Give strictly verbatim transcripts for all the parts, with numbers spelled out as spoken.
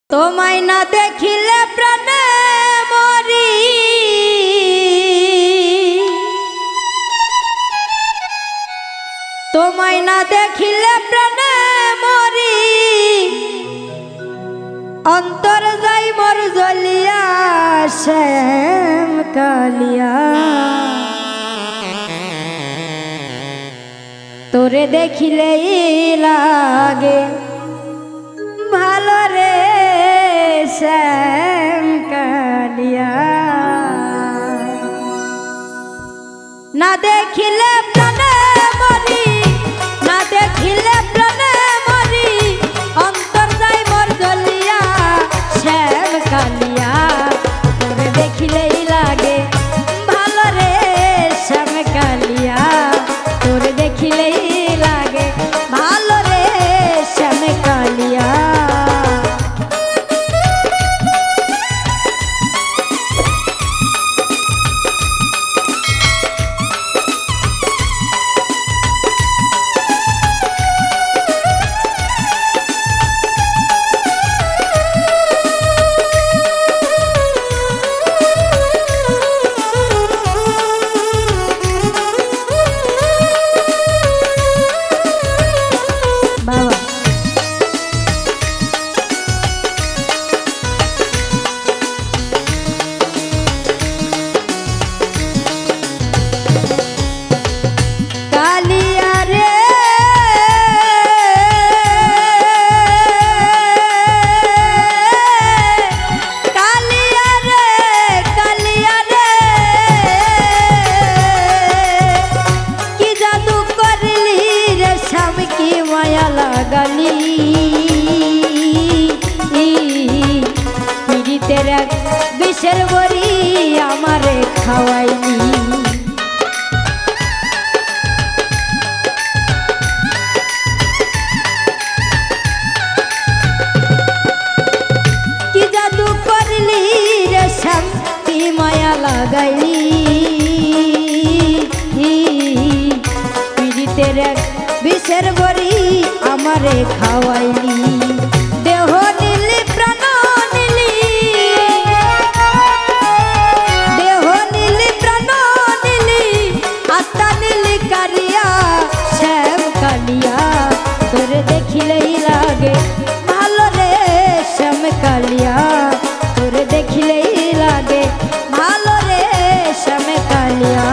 তোমায় না দেখিলে প্রাণে মরি, তোমায় না দেখিলে প্রাণে মরি, অন্তর যাই মোর জ্বলিয়া শ্যাম কালিয়া। তোরে দেখিলেই লাগে ভালো রে শ্যাম কালিয়া। না দেখিলে প্রাণে মরি, না দেখিলে প্রাণে মরি, অন্তর যাই মোর জ্বলিয়া শ্যাম কালিয়া। তোরে দেখিলেই লাগে ভালো রে শ্যাম কালিয়া। তোরে দেখিলেই লাগে ভালো রে শ্যাম কালিয়া। পীড়িতের এক বিষের বড়ি আমারে খাওয়াইনি, কি জাদু করলি রে শ্যাম কি মায়া লাগাইলি। পীড়িতের এক বিষের বড়ি আমারে খাওয়াইলি। দেহ নীলি প্রাণ নীলি, দেহ নীলি প্রাণ নীলি, আত্মা নীলি কারিয়া শ্যাম কালিয়া। তোরে দেখিলেই লাগে ভালো রে শ্যাম কালিয়া। তোরে দেখিলেই লাগে ভালো রে শ্যাম কালিয়া।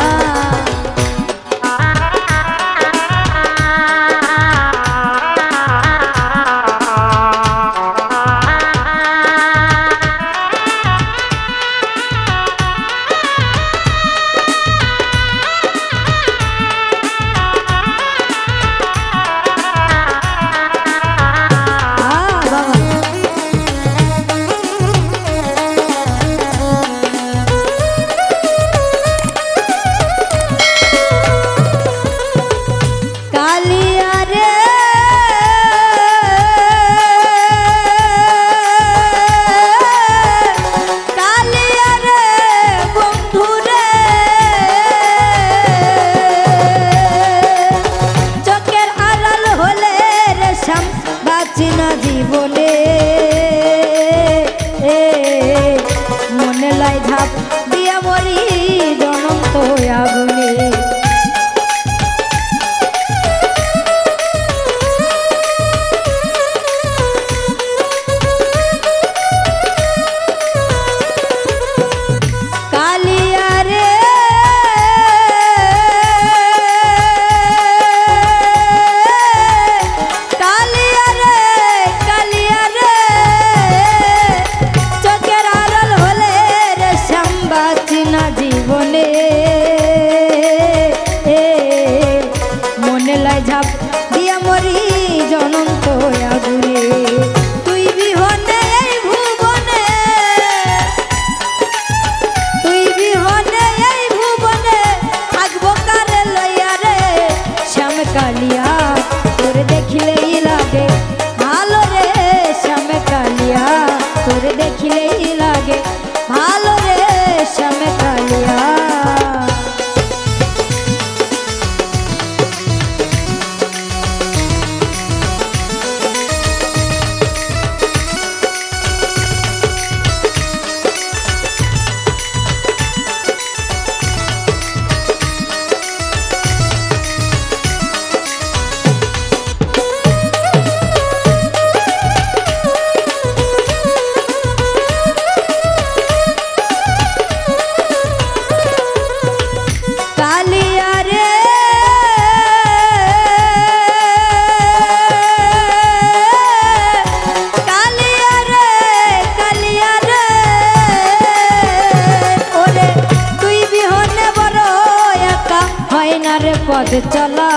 পথে চলা